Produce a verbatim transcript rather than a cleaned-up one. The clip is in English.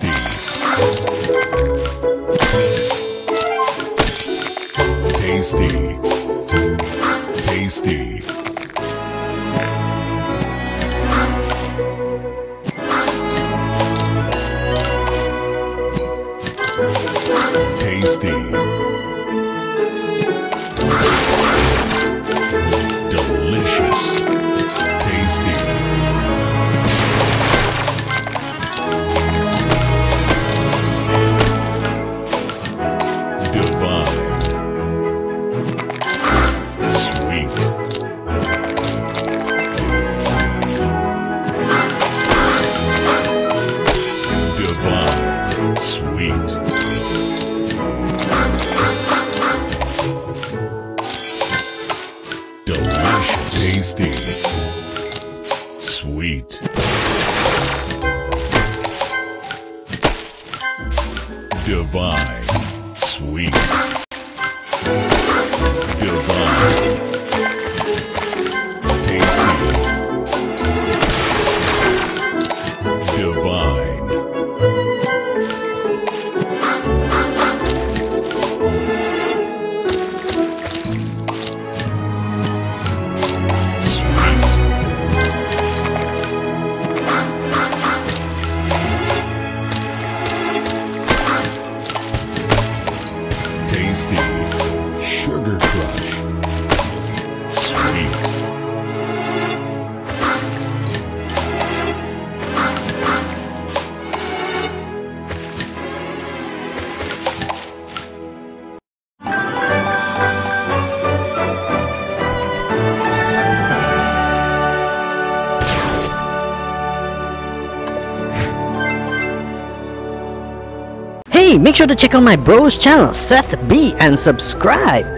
Tasty. Tasty. Tasty. Tasty. Delicious. Tasty. Divine. Sweet. Divine. Sweet. Delicious. Tasty. Sweet. Divine. Sweet. Divine. Tasty. Divine. Tasty. Sugar Crush. Sweet. Hey, make sure to check out my bro's channel, JonahB, and subscribe.